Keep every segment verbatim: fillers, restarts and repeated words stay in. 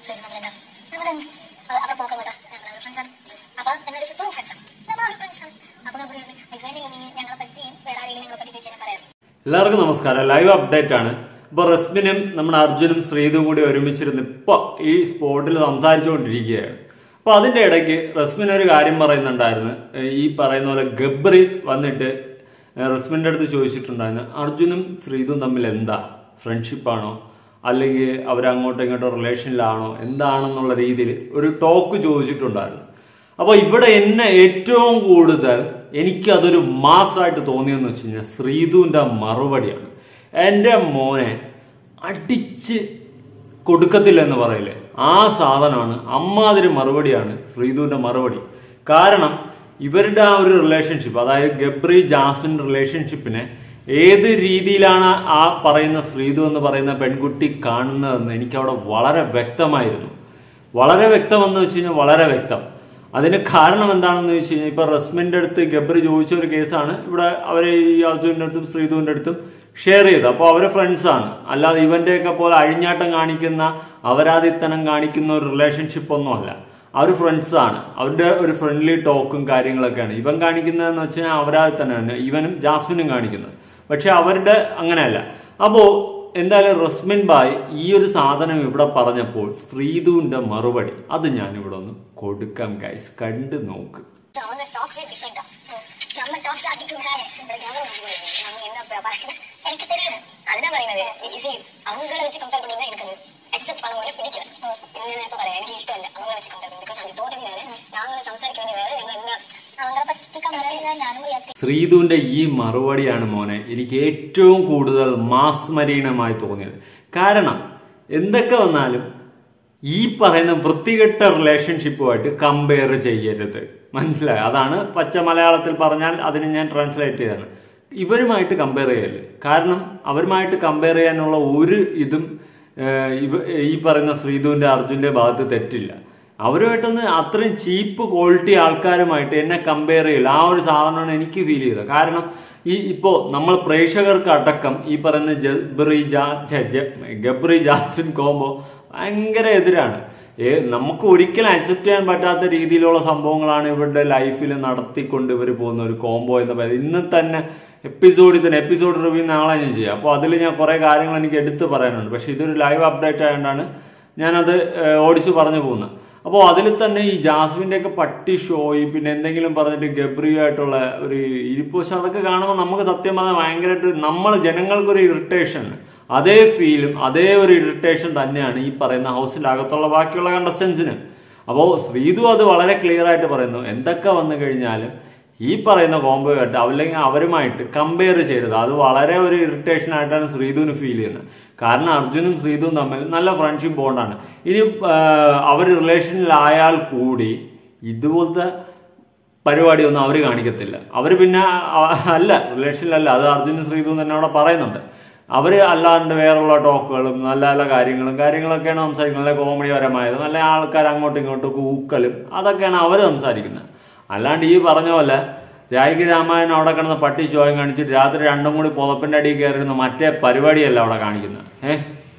എല്ലാവർക്കും നമസ്കാരം. Live update ആണ്. ഇപ്പൊ റസ്മിനും നമ്മുടെ അർജുനും ശ്രീതും കൂടി ഒരുമിച്ചിരുന്ന് ഇപ്പൊ ഈ സ്പോട്ടിൽ സംസാരിച്ചുകൊണ്ടിരിക്കുകയാണ്. അപ്പൊ അതിന്റെ ഇടയ്ക്ക് റസ്മിൻ ഒരു കാര്യം പറയുന്നുണ്ടായിരുന്നു. ഈ പറയുന്ന പോലെ ഗബ്രി വന്നിട്ട് റസ്മിന്റെ അടുത്ത് ചോദിച്ചിട്ടുണ്ടായിരുന്നു, അർജുനും ശ്രീതും തമ്മിൽ എന്താ, ഫ്രണ്ട്ഷിപ്പാണോ അല്ലെങ്കിൽ അവരങ്ങോട്ടും ഇങ്ങോട്ടും റിലേഷനിലാണോ എന്താണെന്നുള്ള രീതിയിൽ ഒരു ടോക്ക് ചോദിച്ചിട്ടുണ്ടായിരുന്നു. അപ്പോൾ ഇവിടെ എന്നെ ഏറ്റവും കൂടുതൽ എനിക്കതൊരു മാസമായിട്ട് തോന്നിയെന്ന് വെച്ച് കഴിഞ്ഞാൽ ശ്രീതുവിൻ്റെ മറുപടിയാണ്. എൻ്റെ മോനെ അടിച്ച് കൊടുക്കത്തില്ലെന്ന് പറയില്ലേ, ആ സാധനമാണ്. അമ്മാതിരി മറുപടിയാണ് ശ്രീതുവിൻ്റെ മറുപടി. കാരണം ഇവരുടെ ആ ഒരു റിലേഷൻഷിപ്പ്, അതായത് ഗബ്രി ജാസ്മിൻ റിലേഷൻഷിപ്പിനെ ഏത് രീതിയിലാണ് ആ പറയുന്ന ശ്രീതു എന്ന് പറയുന്ന പെൺകുട്ടി കാണുന്നതെന്ന് എനിക്കവിടെ വളരെ വ്യക്തമായിരുന്നു. വളരെ വ്യക്തമെന്ന് വെച്ച് കഴിഞ്ഞാൽ വളരെ വ്യക്തം. അതിന് കാരണം എന്താണെന്ന് വെച്ച് കഴിഞ്ഞാൽ ഇപ്പൊ റസ്മിന്റെ അടുത്ത് ഗബ്രി ചോദിച്ച ഒരു കേസാണ് ഇവിടെ അവര് ഈ അർജുന്റെ അടുത്തും ശ്രീതുവിന്റെ അടുത്തും ഷെയർ ചെയ്ത്. അപ്പോൾ അവര് ഫ്രണ്ട്സാണ്. അല്ലാതെ ഇവന്റെയൊക്കെ പോലെ അഴിഞ്ഞാട്ടം കാണിക്കുന്ന അപരാധിത്തനം കാണിക്കുന്ന ഒരു റിലേഷൻഷിപ്പ് ഒന്നും അല്ല. അവർ ഫ്രണ്ട്സാണ്. അവരുടെ ഒരു ഫ്രണ്ട്ലി ടോക്കും കാര്യങ്ങളൊക്കെയാണ് ഇവൻ കാണിക്കുന്നതെന്ന് വെച്ച് കഴിഞ്ഞാൽ അപരാധിത്തനം തന്നെ ഇവനും ജാസ്മിനും കാണിക്കുന്നത്. പക്ഷെ അവരുടെ അങ്ങനെയല്ല. അപ്പോ എന്തായാലും റസ്മിൻ ബായ് ഈ ഒരു സാധനം ഇവിടെ പറഞ്ഞപ്പോൾ ശ്രീതുവിന്റെ മറുപടി അത് ഞാൻ ഇവിടെ ഒന്ന് കൊടുക്കാം ഗൈസ്, കണ്ടു നോക്ക്. எனக்கு தெரியாது, அதுதான் പറയുന്നത്. அவங்கள வச்சு கம்பேர் பண்ணி எனக்கு அக்செப்ட் பண்ண முடியல, பிடிக்கல. என்ன இப்ப പറയാ, എനിക്ക് ഇഷ്ടമല്ല അവങ്ങളെ വെച്ച് കമ്പയർ பண்ணி. ബിക്കോസ് അത് ടോട്ടലി വേറെ, ഞങ്ങൾ സംസാരിക്കുന്നത് വേറെ, ഞങ്ങൾ എന്താ അവങ്ങളെ പറ്റി കമ്പയർ ഞാനും റിയാക്ട്. ശ്രീതുവിന്റെ ഈ മറുപടിയാണ് മോനെ എനിക്ക് ഏറ്റവും കൂടുതൽ മാസ്മരീണമായി തോന്നിയത്. കാരണം എന്തൊക്കെ വന്നാലും ഈ പറയുന്ന വൃത്തികെട്ട റിലേഷൻഷിപ്പുമായിട്ട് കമ്പയർ ചെയ്യരുത്, മനസ്സിലായി? അതാണ് പച്ച മലയാളത്തിൽ പറഞ്ഞാൽ അതിന് ഞാൻ ട്രാൻസ്ലേറ്റ് ചെയ്താണ്. ഇവരുമായിട്ട് കമ്പയർ ചെയ്യരുത്. കാരണം അവരുമായിട്ട് കമ്പയർ ചെയ്യാനുള്ള ഒരു ഇതും ഇവ ഈ പറയുന്ന ശ്രീതുവിന്റെ അർജുന്റെ ഭാഗത്ത് തെറ്റില്ല. അവരുമായിട്ടൊന്ന് അത്രയും ചീപ്പ് ക്വാളിറ്റി ആൾക്കാരുമായിട്ട് എന്നെ കമ്പയർ ചെയ്യില്ല. ആ ഒരു സാധനമാണ് എനിക്ക് ഫീൽ ചെയ്തത്. കാരണം ഈ ഇപ്പോൾ നമ്മൾ പ്രേക്ഷകർക്ക് അടക്കം ഈ പറയുന്ന ഗബ്രി ജാ ഗബ്രി ജാസ്മിൻ കോംബോ ഭയങ്കര എതിരാണ്. ഏ നമുക്ക് ഒരിക്കലും അക്സെപ്റ്റ് ചെയ്യാൻ പറ്റാത്ത രീതിയിലുള്ള സംഭവങ്ങളാണ് ഇവരുടെ ലൈഫിൽ നടത്തിക്കൊണ്ട് ഇവർ പോകുന്ന ഒരു കോംബോ എന്ന് പറയുന്നത്. ഇന്ന് തന്നെ എപ്പിസോഡിൽ തന്നെ എപ്പിസോഡ് റിവ്യൂ നാളെ ഞാൻ ചെയ്യാം. അപ്പോൾ അതിൽ ഞാൻ കുറേ കാര്യങ്ങൾ എനിക്ക് എടുത്ത് പറയാനുണ്ട്. പക്ഷെ ഇതൊരു ലൈവ് അപ്ഡേറ്റ് ആയതുകൊണ്ടാണ് ഞാനത് ഓടിച്ച് പറഞ്ഞു പോകുന്നത്. അപ്പോൾ അതിൽ തന്നെ ഈ ജാസ്മിൻ്റെ ഒക്കെ പട്ടി ഷോയി പിന്നെ എന്തെങ്കിലും പറഞ്ഞിട്ട് ഗബ്രിയായിട്ടുള്ള ഒരു ഇരിപ്പോശം അതൊക്കെ കാണുമ്പോൾ നമുക്ക് സത്യം പറഞ്ഞാൽ ഭയങ്കരമായിട്ട് നമ്മൾ ജനങ്ങൾക്കൊരു ഇറിറ്റേഷൻ, അതേ ഫീലും അതേ ഒരു ഇറിറ്റേഷൻ തന്നെയാണ് ഈ പറയുന്ന ഹൗസിലകത്തുള്ള ബാക്കിയുള്ള കണ്ടസ്റ്റൻസിന്. അപ്പോൾ ശ്രീതു അത് വളരെ ക്ലിയർ ആയിട്ട് പറയുന്നു, എന്തൊക്കെ വന്നു കഴിഞ്ഞാലും ഈ പറയുന്ന കോംബോ ആയിട്ട് അല്ലെങ്കിൽ അവരുമായിട്ട് കമ്പയർ ചെയ്തത് അത് വളരെ ഒരു ഇറിറ്റേഷൻ ആയിട്ടാണ് ശ്രീതുവിന് ഫീൽ ചെയ്യുന്നത്. കാരണം അർജുനും ശ്രീതുവും തമ്മിൽ നല്ല ഫ്രണ്ട്ഷിപ്പ് ബോണ്ടാണ്. ഇനി അവർ റിലേഷനിലായാൽ കൂടി ഇതുപോലത്തെ പരിപാടിയൊന്നും അവർ കാണിക്കത്തില്ല. അവർ പിന്നെ അല്ല റിലേഷനിലല്ല, അത് അർജുനും ശ്രീതുവും തന്നെ അവിടെ പറയുന്നുണ്ട്. അവർ അല്ലാണ്ട് വേറുള്ള ടോക്കുകളും നല്ല നല്ല കാര്യങ്ങളും കാര്യങ്ങളൊക്കെയാണ് സംസാരിക്കുന്നത്. നല്ല കോമഡി പരമായത്, നല്ല ആൾക്കാർ അങ്ങോട്ടും ഇങ്ങോട്ടും കൂക്കലും അതൊക്കെയാണ് അവർ സംസാരിക്കുന്നത്. അല്ലാണ്ട് ഈ പറഞ്ഞ പോലെ രായിക്ക് രാമായണം അവിടെ കിടന്ന് പട്ടി ചോയം കാണിച്ചിട്ട് രാത്രി രണ്ടും കൂടി പുതപ്പിൻ്റെ അടിയിൽ കയറിയിരുന്ന മറ്റേ പരിപാടിയല്ല അവിടെ കാണിക്കുന്നത്. ഏഹ്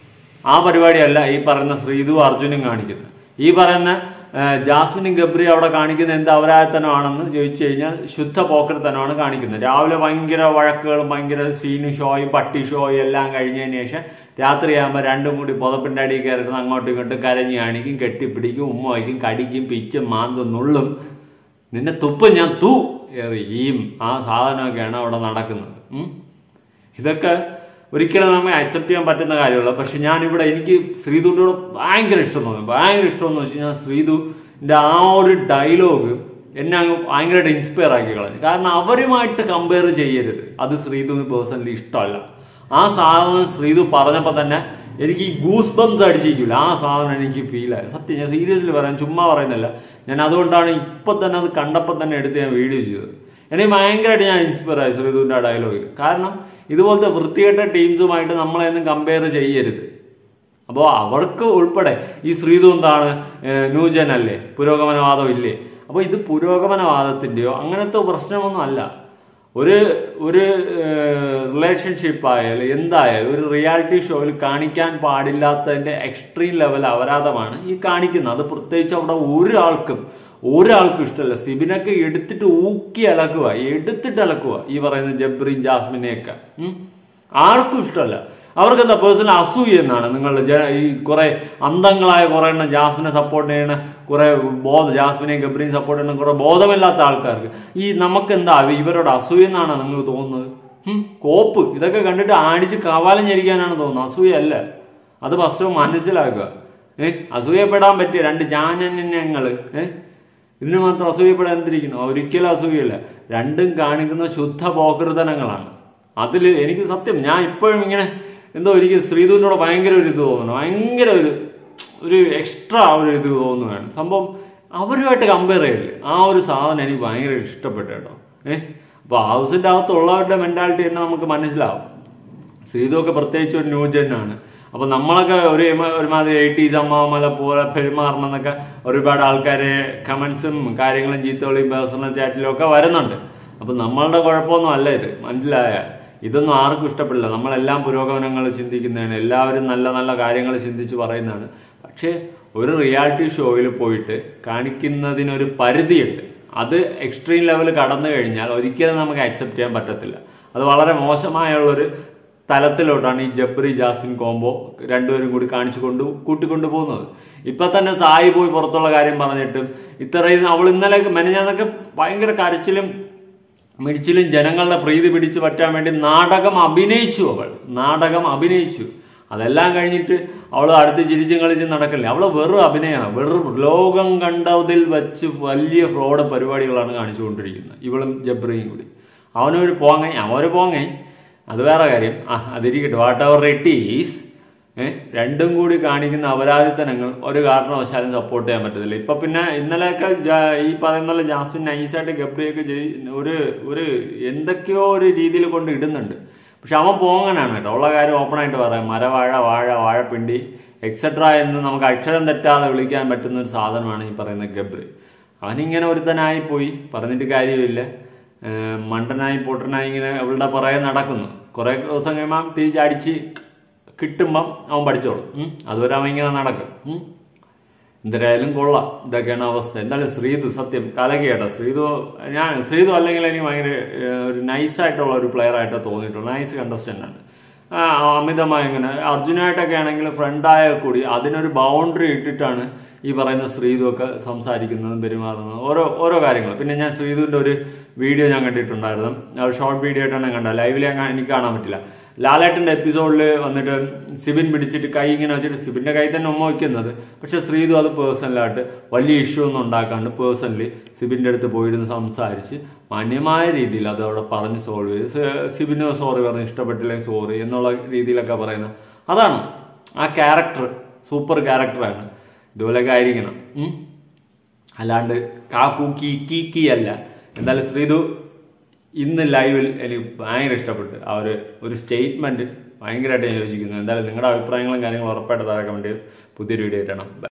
ആ പരിപാടിയല്ല ഈ പറയുന്ന ശ്രീതു അർജുനും കാണിക്കുന്നത്. ഈ പറയുന്ന ജാസ്മിനും ഗബ്രി അവിടെ കാണിക്കുന്ന എന്ത് അപരാധത്തനമാണെന്ന് ചോദിച്ചു കഴിഞ്ഞാൽ ശുദ്ധ പോക്കർത്തനമാണ് കാണിക്കുന്നത്. രാവിലെ ഭയങ്കര വഴക്കുകളും ഭയങ്കര സീനും ഷോയും പട്ടി ഷോയും എല്ലാം കഴിഞ്ഞതിന് ശേഷം രാത്രിയാകുമ്പോൾ രണ്ടും കൂടി പുതപ്പിൻ്റെ അടിയിൽ കയറിയിരുന്ന് അങ്ങോട്ടും ഇങ്ങോട്ടും കരഞ്ഞ് കാണിക്കും, കെട്ടിപ്പിടിക്കും, ഉമ്മ വയ്ക്കും, കടിക്കും, പിച്ചും മാന്തും നുള്ളും, നിന്നെ തുപ്പ് ഞാൻ തൂ എറിയും. ആ സാധനമൊക്കെയാണ് അവിടെ നടക്കുന്നത്. ഇതൊക്കെ ഒരിക്കലും നമുക്ക് അക്സെപ്റ്റ് ചെയ്യാൻ പറ്റുന്ന കാര്യമല്ല. പക്ഷെ ഞാനിവിടെ എനിക്ക് ശ്രീതുവിൻ്റെ കൂടെ ഭയങ്കര ഇഷ്ടം തോന്നി. ഭയങ്കര ഇഷ്ടമെന്ന് വെച്ച് കഴിഞ്ഞാൽ ശ്രീതുവിൻ്റെ ആ ഒരു ഡയലോഗ് എന്നെ അങ്ങ് ഭയങ്കരമായിട്ട് ഇൻസ്പയർ ആക്കി കളഞ്ഞു. കാരണം അവരുമായിട്ട് കമ്പയർ ചെയ്യരുത്, അത് ശ്രീതുവിന് പേഴ്സണലി ഇഷ്ടമല്ല. ആ സാധനം ശ്രീതു പറഞ്ഞപ്പോൾ തന്നെ എനിക്ക് ഈ ഗൂസ് ബംസ് അടിച്ചിരിക്കില്ല. ആ സാധനം എനിക്ക് ഫീലായി. സത്യം ഞാൻ സീരിയസ്ലി പറയാൻ ചുമ്മാ പറയുന്നില്ല. ഞാൻ അതുകൊണ്ടാണ് ഇപ്പം തന്നെ അത് കണ്ടപ്പോൾ തന്നെ എടുത്ത് ഞാൻ വീഡിയോ ചെയ്തത്. എനിക്ക് ഭയങ്കരമായിട്ട് ഞാൻ ഇൻസ്പയർ ആയി ശ്രീതുവിൻ്റെ ആ ഡയലോഗിൽ. കാരണം ഇതുപോലത്തെ വൃത്തികെട്ട ടീംസുമായിട്ട് നമ്മളെയൊന്നും കമ്പയർ ചെയ്യരുത്. അപ്പോൾ അവർക്ക് ഉൾപ്പെടെ ഈ ശ്രീതു എന്താണ് ന്യൂജൻ അല്ലേ, പുരോഗമനവാദം ഇല്ലേ? അപ്പോൾ ഇത് പുരോഗമനവാദത്തിൻ്റെയോ അങ്ങനത്തെ പ്രശ്നമൊന്നും അല്ല. ഒരു ഒരു റിലേഷൻഷിപ്പ് ആയാലും എന്തായാലും ഒരു റിയാലിറ്റി ഷോയിൽ കാണിക്കാൻ പാടില്ലാത്തതിന്റെ എക്സ്ട്രീം ലെവൽ അപരാധമാണ് ഈ കാണിക്കുന്നത്. അത് പ്രത്യേകിച്ച് അവിടെ ഒരാൾക്കും ഒരാൾക്കും ഇഷ്ടമല്ല. സിബിനൊക്കെ എടുത്തിട്ട് ഊക്കി അലക്കുക, എടുത്തിട്ട് അലക്കുക ഈ പറയുന്ന ജബ്രി ജാസ്മിനെയൊക്കെ. ആർക്കും ഇഷ്ടമല്ല. അവർക്ക് എന്താ പേഴ്സണൽ അസൂയ എന്നാണ് നിങ്ങളുടെ ഈ കുറെ അന്തങ്ങളായ കുറെ എണ്ണം ജാസ്മിനെ സപ്പോർട്ട് ചെയ്യണ കുറെ ബോധ ജാസ്മിനെയും ഗബ്രിയും സപ്പോർട്ട് ചെയ്യണ കുറെ ബോധമില്ലാത്ത ആൾക്കാർക്ക് ഈ നമുക്ക് എന്താ ഇവരോട് അസൂയ എന്നാണ് നിങ്ങൾക്ക് തോന്നുന്നത്? കോപ്പ് ഇതൊക്കെ കണ്ടിട്ട് ആടിച്ച് കവാലം ഞെരിക്കാനാണ് തോന്നുന്നത്. അസൂയ അല്ല, അത് ഫസ്റ്റ് മനസ്സിലാക്കുക. ഏഹ് അസൂയപ്പെടാൻ പറ്റിയ രണ്ട് ജാനന്യങ്ങള് ഏഹ് ഇതിന് മാത്രം അസൂയപ്പെടാൻ എന്തിരിക്കുന്നു? ഒരിക്കലും അസൂയല്ല. രണ്ടും കാണിക്കുന്ന ശുദ്ധ പോകൃതനങ്ങളാണ്. അതിൽ എനിക്ക് സത്യം ഞാൻ ഇപ്പോഴും ഇങ്ങനെ എന്തോ എനിക്ക് ശ്രീധുവിനോട് ഭയങ്കര ഒരു ഇത് തോന്നുന്നു, ഭയങ്കര ഒരു ഒരു എക്സ്ട്രാ ഒരു ഇത് തോന്നുകയാണ്. സംഭവം അവരുമായിട്ട് കമ്പയർ ചെയ്യില്ലേ, ആ ഒരു സാധനം എനിക്ക് ഭയങ്കര ഇഷ്ടപ്പെട്ടു കേട്ടോ. ഏഹ് അപ്പൊ ഹൗസിന്റെ അകത്തുള്ളവരുടെ മെന്റാലിറ്റി തന്നെ നമുക്ക് മനസ്സിലാവും. ശ്രീധു ഒക്കെ പ്രത്യേകിച്ച് ഒരു ന്യൂജനാണ്. അപ്പൊ നമ്മളൊക്കെ ഒരു ഒരുമാതിരി എയ്റ്റീസ് അമ്മാമല പോലെ പെരുമാറണമെന്നൊക്കെ ഒരുപാട് ആൾക്കാരെ കമന്റ്സും കാര്യങ്ങളും ചീത്തവിളിയും പേഴ്സണൽ ചാറ്റിലും ഒക്കെ വരുന്നുണ്ട്. അപ്പൊ നമ്മളുടെ കുഴപ്പമൊന്നും അല്ല ഇത്, മനസ്സിലായ? ഇതൊന്നും ആർക്കും ഇഷ്ടപ്പെടില്ല. നമ്മളെല്ലാം പുരോഗമനങ്ങൾ ചിന്തിക്കുന്നതാണ്, എല്ലാവരും നല്ല നല്ല കാര്യങ്ങൾ ചിന്തിച്ച് പറയുന്നതാണ്. പക്ഷേ ഒരു റിയാലിറ്റി ഷോയിൽ പോയിട്ട് കാണിക്കുന്നതിനൊരു പരിധിയുണ്ട്. അത് എക്സ്ട്രീം ലെവൽ കടന്നു കഴിഞ്ഞാൽ ഒരിക്കലും നമുക്ക് അക്സെപ്റ്റ് ചെയ്യാൻ പറ്റത്തില്ല. അത് വളരെ മോശമായുള്ളൊരു തലത്തിലോട്ടാണ് ഈ ജബ്രി ജാസ്മിൻ കോംബോ രണ്ടുപേരും കൂടി കാണിച്ചു കൊണ്ട് കൂട്ടിക്കൊണ്ടു പോകുന്നത്. ഇപ്പൊ തന്നെ സായി പോയി പുറത്തുള്ള കാര്യം പറഞ്ഞിട്ടും ഇത്രയും അവൾ ഇന്നലെ മെനഞ്ഞാന്നൊക്കെ ഭയങ്കര കരച്ചിലും മിടിച്ചിലും ജനങ്ങളുടെ പ്രീതി പിടിച്ചു പറ്റാൻ വേണ്ടി നാടകം അഭിനയിച്ചു. അവൾ നാടകം അഭിനയിച്ചു. അതെല്ലാം കഴിഞ്ഞിട്ട് അവൾ അടുത്ത് ചിരിച്ചും കളിച്ചും നടക്കില്ല. അവള് വെറും അഭിനയമാണ്, വെറും ലോകം കണ്ടതിൽ വെച്ച് വലിയ ഫ്രോഡ് പരിപാടികളാണ് കാണിച്ചുകൊണ്ടിരിക്കുന്നത് ഇവളും ജബ്രിയും കൂടി. അവനൊരു പോങ്ങ അവനൊരു പോങ്ങ അത് വേറെ കാര്യം. ആ അതിരിക്കട്ടെ, വാട്ട് എവർ ഇറ്റ് ഈസ്. ഏഹ് രണ്ടും കൂടി കാണിക്കുന്ന അപരാധിത്തനങ്ങൾ ഒരു കാരണവശാലും സപ്പോർട്ട് ചെയ്യാൻ പറ്റത്തില്ല. ഇപ്പൊ പിന്നെ ഇന്നലെയൊക്കെ ഈ പറയുന്ന ജാസ്മിൻ നൈസായിട്ട് ഗബ്രിയൊക്കെ ഒരു ഒരു എന്തൊക്കെയോ ഒരു രീതിയിൽ കൊണ്ട് ഇടുന്നുണ്ട്. പക്ഷെ അവൻ പോങ്ങനാണ് കേട്ടോ, ഉള്ള കാര്യം ഓപ്പണായിട്ട് പറയാം. മരവാഴ, വാഴ, വാഴപ്പിണ്ടി എക്സെട്ര എന്ന് നമുക്ക് അക്ഷരം തെറ്റാതെ വിളിക്കാൻ പറ്റുന്ന ഒരു സാധനമാണ് ഈ പറയുന്ന ഗബ്രി. അവനിങ്ങനെ ഒരുത്തനായി പോയി, പറഞ്ഞിട്ട് കാര്യമില്ല. മണ്ടനായി പൊട്ടനായി ഇങ്ങനെ അവളുടെ പുറകെ നടക്കുന്നു. കുറെ ദിവസം കഴിയുമ്പോൾ തിരിച്ചടിച്ച് കിട്ടുമ്പം അവൻ പഠിച്ചോളും. അതുവരെ അവൻ ഇങ്ങനെ നടക്കും. എന്തായാലും കൊള്ളാം. ഇതൊക്കെയാണ് അവസ്ഥ. എന്തായാലും ശ്രീധു സത്യം കലക്കി കേട്ടോ. ശ്രീധു ഞാൻ ശ്രീധു അല്ലെങ്കിൽ എനിക്ക് ഭയങ്കര ഒരു നൈസായിട്ടുള്ള ഒരു പ്ലെയർ ആയിട്ട് തോന്നിയിട്ടുള്ളൂ. നൈസ് കണ്ടസ്റ്റന്റ് ആണ്. അമിതമായി ഇങ്ങനെ അർജുനായിട്ടൊക്കെ ആണെങ്കിൽ ഫ്രണ്ടായാൽ കൂടി അതിനൊരു ബൗണ്ടറി ഇട്ടിട്ടാണ് ഈ പറയുന്ന ശ്രീധു ഒക്കെ സംസാരിക്കുന്നതും പെരുമാറുന്നതും ഓരോ ഓരോ കാര്യങ്ങൾ. പിന്നെ ഞാൻ ശ്രീധുവിൻ്റെ ഒരു വീഡിയോ ഞാൻ കണ്ടിട്ടുണ്ടായിരുന്നു. ഒരു ഷോർട്ട് വീഡിയോ ആയിട്ടാണ് ഞാൻ കണ്ടത്. ലൈവിൽ എനിക്ക് കാണാൻ പറ്റില്ല. ലാലേട്ടൻ്റെ എപ്പിസോഡിൽ വന്നിട്ട് സിബിൻ പിടിച്ചിട്ട് കൈ ഇങ്ങനെ വെച്ചിട്ട് സിബിൻ്റെ കൈ തന്നെ ഉമ്മ വയ്ക്കുന്നത്. പക്ഷെ ശ്രീധു അത് പേഴ്സണലായിട്ട് വലിയ ഇഷ്യൂ ഒന്നും ഉണ്ടാക്കാണ്ട് പേഴ്സണലി സിബിൻ്റെ അടുത്ത് പോയിരുന്ന് സംസാരിച്ച് മാന്യമായ രീതിയിൽ അത് അവിടെ പറഞ്ഞ് സോൾവ് ചെയ്ത് സിബിന് സോറി പറഞ്ഞ് ഇഷ്ടപ്പെട്ടില്ലെങ്കിൽ സോറി എന്നുള്ള രീതിയിലൊക്കെ പറയുന്നത്. അതാണ് ആ ക്യാരക്ടർ. സൂപ്പർ ക്യാരക്ടറാണ്. ഇതുപോലെയൊക്കെ ആയിരിക്കണം. അല്ലാണ്ട് കാക്കു കീ കീ കീ അല്ല. എന്തായാലും ശ്രീധു ഇന്ന് ലൈവിൽ എനിക്ക് ഭയങ്കര ഇഷ്ടപ്പെട്ടു. ആ ഒരു ഒരു സ്റ്റേറ്റ്മെന്റ് ഭയങ്കരമായിട്ട് ഞാൻ യോജിക്കുന്നു. എന്തായാലും നിങ്ങളുടെ അഭിപ്രായങ്ങളും കാര്യങ്ങളും ഉറപ്പായിട്ട് താഴെ കമന്റ് ചെയ്ത് പുതിയൊരു വീഡിയോ ആയിട്ടാണ്.